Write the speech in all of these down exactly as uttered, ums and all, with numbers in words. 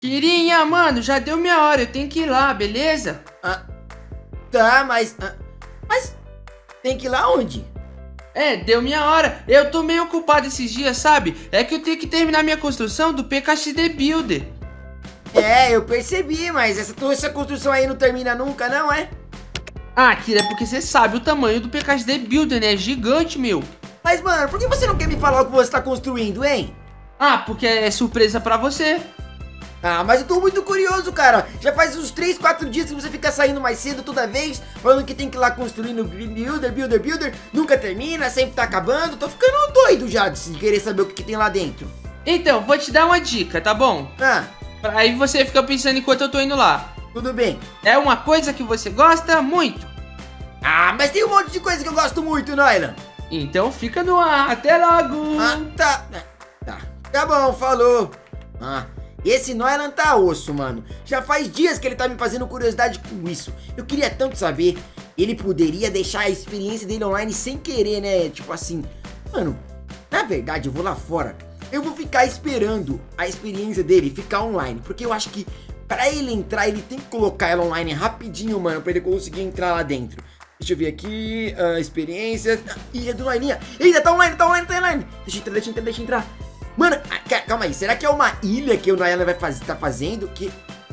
Kirinha, mano, já deu minha hora, eu tenho que ir lá, beleza? Ah, tá, mas... Ah, mas tem que ir lá onde? É, deu minha hora. Eu tô meio ocupado esses dias, sabe? É que eu tenho que terminar minha construção do P K X D Builder. É, eu percebi, mas essa, toda essa construção aí não termina nunca, não é? Ah, Kira, é porque você sabe o tamanho do P K X D Builder, né? É gigante, meu. Mas, mano, por que você não quer me falar o que você tá construindo, hein? Ah, porque é surpresa pra você. Ah, mas eu tô muito curioso, cara. Já faz uns três, quatro dias que você fica saindo mais cedo toda vez, falando que tem que ir lá construindo builder, builder, builder. Nunca termina, sempre tá acabando. Tô ficando doido já de querer saber o que, que tem lá dentro. Então, vou te dar uma dica, tá bom? Ah, Aí você fica pensando enquanto eu tô indo lá. tudo bem. É uma coisa que você gosta muito. Ah, mas tem um monte de coisa que eu gosto muito, Noylan. Então fica no ar. Até logo. Ah, tá. Tá. Tá bom, falou. Ah, esse Noylan tá osso, mano. Já faz dias que ele tá me fazendo curiosidade com isso. Eu queria tanto saber. Ele poderia deixar a experiência dele online sem querer, né? Tipo assim, mano, na verdade eu vou lá fora. Eu vou ficar esperando a experiência dele ficar online. Porque eu acho que pra ele entrar, ele tem que colocar ela online rapidinho, mano, pra ele conseguir entrar lá dentro. Deixa eu ver aqui, uh, experiências. Ih, é do Noelinha. Eita, tá online, tá online, tá online. Deixa eu entrar, deixa eu entrar, deixa eu entrar. Mano, calma aí, será que é uma ilha que o Noylan vai fazer, tá fazendo? Que...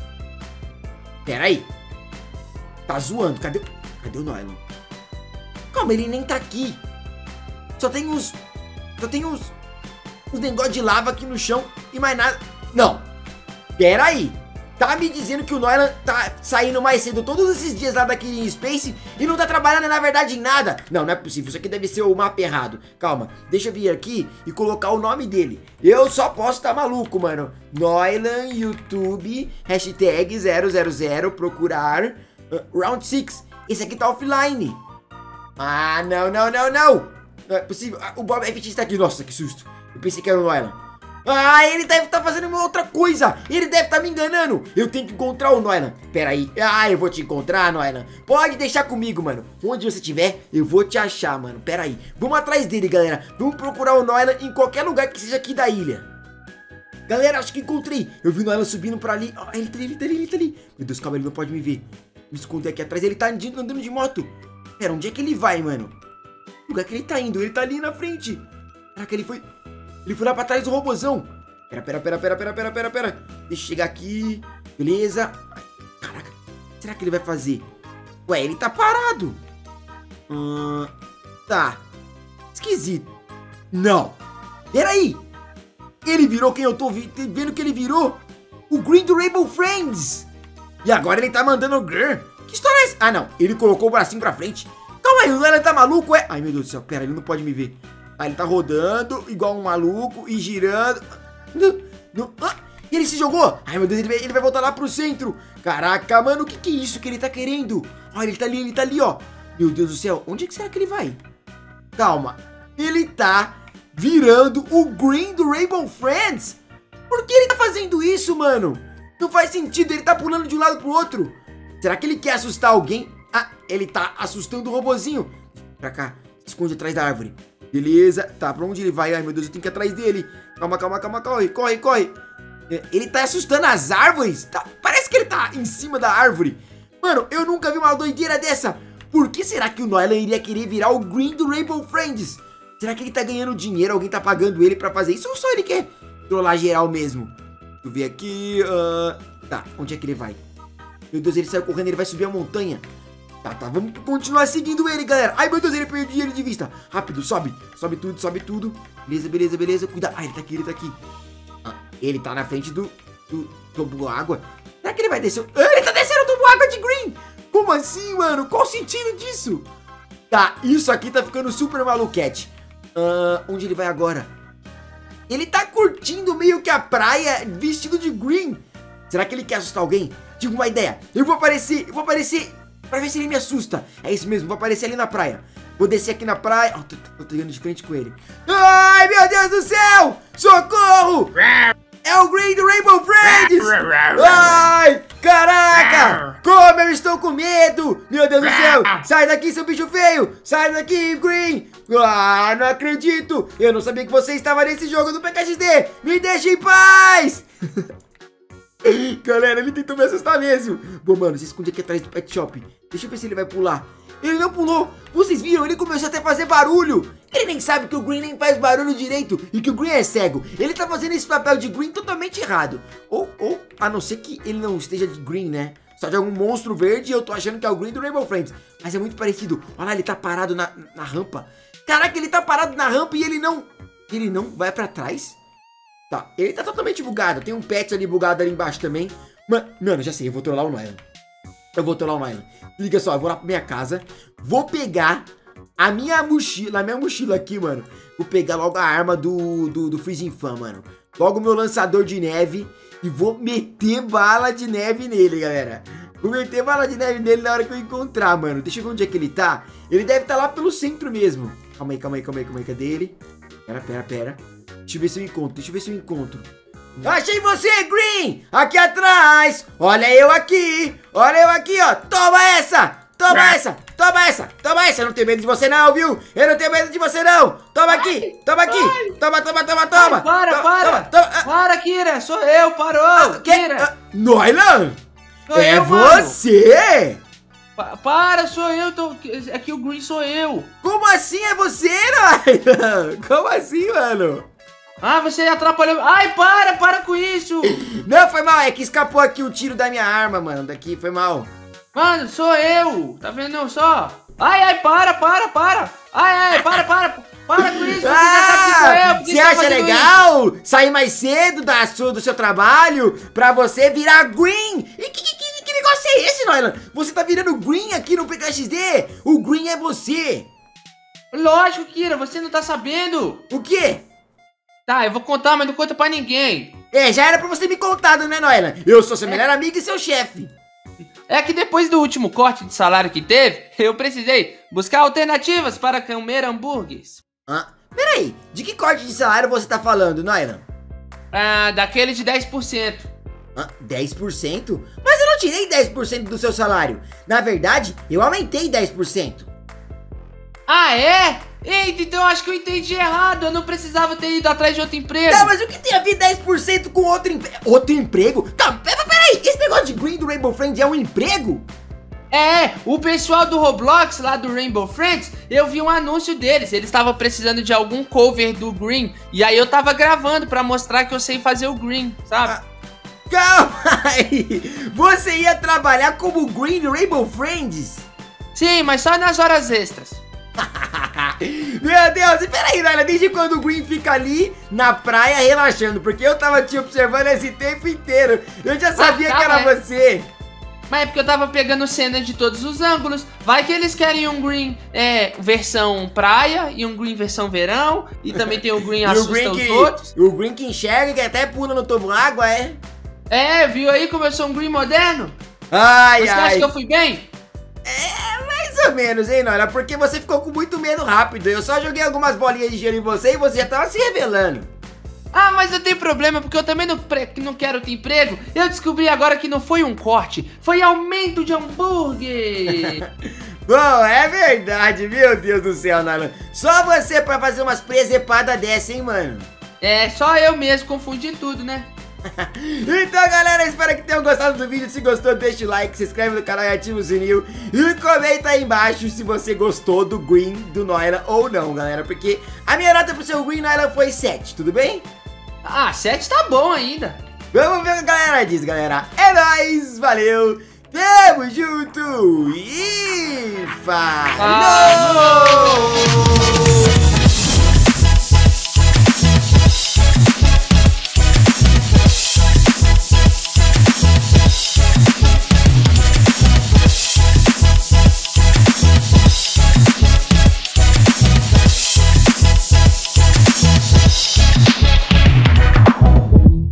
Pera aí. Tá zoando, cadê, cadê o Noylan? Calma, ele nem tá aqui. Só tem uns... Só tem uns... Uns negócios de lava aqui no chão e mais nada. Não, pera aí. Tá me dizendo que o Noylan tá saindo mais cedo todos esses dias lá daqui em Space e não tá trabalhando na verdade em nada? Não, não é possível, isso aqui deve ser o mapa errado. Calma, deixa eu vir aqui e colocar o nome dele. Eu só posso tá maluco, mano. Noylan YouTube, hashtag zero zero zero, procurar uh, Round seis. Esse aqui tá offline. Ah, não, não, não, não. Não é possível, ah, o Bob F X tá aqui. Nossa, que susto. Eu pensei que era o Noylan. Ah, ele deve estar tá fazendo uma outra coisa. Ele deve estar tá me enganando. Eu tenho que encontrar o Noylan. Pera aí. Ah, eu vou te encontrar, Noylan. Pode deixar comigo, mano. Onde você estiver, eu vou te achar, mano. Pera aí. Vamos atrás dele, galera. Vamos procurar o Noylan em qualquer lugar que seja aqui da ilha. Galera, acho que encontrei. Eu vi o Noylan subindo pra ali. Ah, ele tá ali, ele tá ali, ele tá ali. Meu Deus, calma, ele não pode me ver. Me esconder aqui atrás. Ele tá andando de moto. Pera, onde é que ele vai, mano? O lugar que ele tá indo. Ele tá ali na frente. Será que ele foi... Ele foi lá pra trás do robozão. Pera, pera, pera, pera, pera, pera, pera, pera. Deixa eu chegar aqui. Beleza. Caraca. Será que ele vai fazer? Ué, ele tá parado. Hum, tá. Esquisito. Não. Peraí. Ele virou quem eu tô vendo que ele virou? O Green do Rainbow Friends. E agora ele tá mandando o Grr. Que história é essa? Ah, não. Ele colocou o bracinho pra frente. Calma aí, o Noylan tá maluco, é? Ai, meu Deus do céu. Pera, ele não pode me ver. Ah, ele tá rodando igual um maluco e girando. Não, não, ah, e ele se jogou. Ai, meu Deus, ele vai, ele vai voltar lá pro centro. Caraca, mano, o que que é isso que ele tá querendo? Olha, ele tá ali, ele tá ali, ó. Meu Deus do céu, onde é que será que ele vai? Calma, ele tá virando o Green do Rainbow Friends. Por que ele tá fazendo isso, mano? Não faz sentido, ele tá pulando de um lado pro outro. Será que ele quer assustar alguém? Ah, ele tá assustando o robozinho. Pra cá, se esconde atrás da árvore. Beleza, tá, pra onde ele vai? Ai, meu Deus, eu tenho que ir atrás dele. Calma, calma, calma, corre, corre, corre. Ele tá assustando as árvores? Tá, parece que ele tá em cima da árvore. Mano, eu nunca vi uma doideira dessa. Por que será que o Noylan iria querer virar o Green do Rainbow Friends? Será que ele tá ganhando dinheiro? Alguém tá pagando ele pra fazer isso? Ou só ele quer trollar geral mesmo? Deixa eu ver aqui. Uh... Tá, onde é que ele vai? Meu Deus, ele saiu correndo, ele vai subir a montanha. Tá, tá, vamos continuar seguindo ele, galera. Ai, meu Deus, ele perdeu ele de vista. Rápido, sobe, sobe tudo, sobe tudo. Beleza, beleza, beleza, cuidado. Ah, ele tá aqui, ele tá aqui. Ah, ele tá na frente do, do tubo água. Será que ele vai descer? Ah, ele tá descendo o tubo água de Green. Como assim, mano? Qual o sentido disso? Tá, isso aqui tá ficando super maluquete. Ah, onde ele vai agora? Ele tá curtindo meio que a praia vestido de Green. Será que ele quer assustar alguém? Tive uma ideia. Eu vou aparecer, eu vou aparecer... Pra ver se ele me assusta. É isso mesmo, vou aparecer ali na praia. Vou descer aqui na praia. Oh, tô, tô, tô indo de frente com ele. Ai, meu Deus do céu! Socorro! É o Green do Rainbow Friends! Ai, caraca! Como eu estou com medo! Meu Deus do céu! Sai daqui, seu bicho feio! Sai daqui, Green! Ah, não acredito! Eu não sabia que você estava nesse jogo do P K X D! Me deixe em paz! Galera, ele tentou me assustar mesmo. Bom, mano, se esconde aqui atrás do pet shop. Deixa eu ver se ele vai pular. Ele não pulou. Vocês viram? Ele começou até a fazer barulho. Ele nem sabe que o Green nem faz barulho direito e que o Green é cego. Ele tá fazendo esse papel de Green totalmente errado. Ou, ou, a não ser que ele não esteja de Green, né? Só de algum monstro verde e eu tô achando que é o Green do Rainbow Friends. Mas é muito parecido. Olha lá, ele tá parado na, na rampa. Caraca, ele tá parado na rampa e ele não... Ele não vai pra trás? Tá, ele tá totalmente bugado. Tem um pet ali bugado ali embaixo também. Mano, mano, já sei, eu vou trollar o Nylan. Eu vou trollar o Nylan. Liga só, eu vou lá pra minha casa. Vou pegar a minha mochila, a minha mochila aqui, mano. Vou pegar logo a arma do, do, do Freezing Fan, mano. Logo o meu lançador de neve. E vou meter bala de neve nele, galera. Vou meter bala de neve nele na hora que eu encontrar, mano. Deixa eu ver onde é que ele tá. Ele deve estar lá pelo centro mesmo. Calma aí, calma aí, calma aí, calma aí. Cadê ele? Pera, pera, pera. Deixa eu ver se eu encontro, deixa eu ver se eu encontro. Achei você, Green! Aqui atrás! Olha eu aqui! Olha eu aqui, ó! Toma essa! Toma essa! Toma essa! Toma essa! Eu não tenho medo de você não, viu? Eu não tenho medo de você não! Toma aqui! Toma aqui! Toma, toma, toma, toma! Ai, para, toma, para! Toma, toma. Para, Kira! Sou eu, parou! Ah, Kira! Ah, Nylan! Sou É eu, mano. você! Pa- Para, sou eu! Tô... Aqui o Green sou eu! Como assim é você, Nylan? Como assim, mano? Ah, você atrapalhou... Ai, para! Para com isso! Não, foi mal, é que escapou aqui o tiro da minha arma, mano. Daqui, foi mal. Mano, sou eu! Tá vendo só? Ai, ai, para, para, para! Ai, ai, para, para! Para com isso! Você já sabe que sou eu! Por que Você tá acha fazendo legal sair mais cedo da sua, do seu trabalho pra você virar Green? E que, que, que, que negócio é esse, Nylan? Você tá virando Green aqui no P K X D? O Green é você! isso? Lógico, Kira, você não tá sabendo! O quê? Tá, eu vou contar, mas não conta pra ninguém. É, já era pra você me contar, né, Nylan? Eu sou seu melhor amigo e seu chefe. É que depois do último corte de salário que teve, eu precisei buscar alternativas para comer hambúrgueres. Ah, peraí, de que corte de salário você tá falando, Nylan? Ah, daquele de dez por cento. Ah, dez por cento? Mas eu não tirei dez por cento do seu salário. Na verdade, eu aumentei dez por cento. Ah, é? Eita, então eu acho que eu entendi errado. Eu não precisava ter ido atrás de outro emprego. Tá, mas o que tem a ver dez por cento com outro emprego? Outro emprego? Tá, pera- peraí, esse negócio de Green do Rainbow Friends é um emprego? É, o pessoal do Roblox, lá do Rainbow Friends, eu vi um anúncio deles. Eles estavam precisando de algum cover do Green. E aí eu tava gravando pra mostrar que eu sei fazer o Green, sabe? Ah, calma aí, você ia trabalhar como Green do Rainbow Friends? Sim, mas só nas horas extras. Meu Deus, e peraí, Nylan, desde quando o Green fica ali na praia relaxando? Porque eu tava te observando esse tempo inteiro. Eu já sabia Ah, que era calma, é. você. Mas é porque eu tava pegando cenas de todos os ângulos. Vai que eles querem um Green é, versão praia e um Green versão verão. E também tem o Green E o assusta Green, os que, outros. o Green que enxerga e que até pula no tobo água, é? É, viu aí como eu sou um Green moderno? Ai, Você ai. acha que eu fui bem? É, mais ou menos, hein, Nylan? Porque você ficou com muito medo rápido. Eu só joguei algumas bolinhas de gelo em você e você já tava se revelando. Ah, mas não tem problema, porque eu também não, pre- não quero ter emprego. Eu descobri agora que não foi um corte, foi aumento de hambúrguer. Bom, é verdade, meu Deus do céu, Nylan. Só você pra fazer umas presepadas dessa, hein, mano? É, só eu mesmo confundi tudo, né? Então, galera, espero que tenham gostado do vídeo. Se gostou, deixa o like, se inscreve no canal e ativa o sininho. E comenta aí embaixo se você gostou do Green do Nylan ou não, galera. Porque a minha nota pro seu Green, Nylan, foi sete, tudo bem? Ah, sete tá bom ainda. Vamos ver o que a galera diz, galera. É nóis, valeu, tamo junto e falou!